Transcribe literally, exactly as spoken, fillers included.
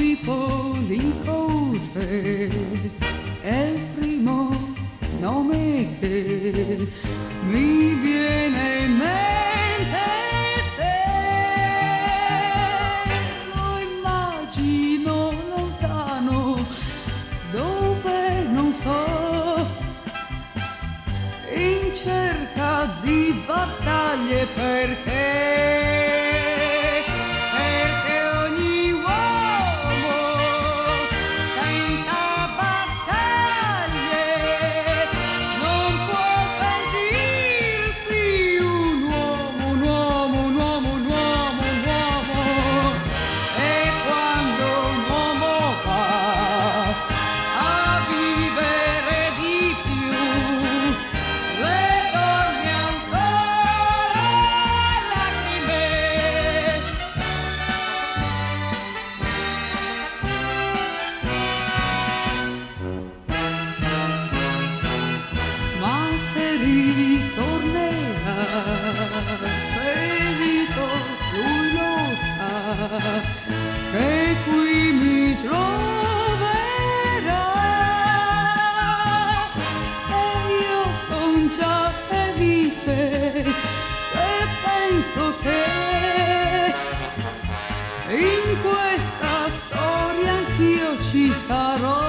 tipo di cose è il primo nome che mi viene in mente. Se lo immagino lontano dove non so, in cerca di battaglie, perché ferito, lui lo sa che qui mi troverà, e io son già felice se penso che in questa storia anch'io ci sarò.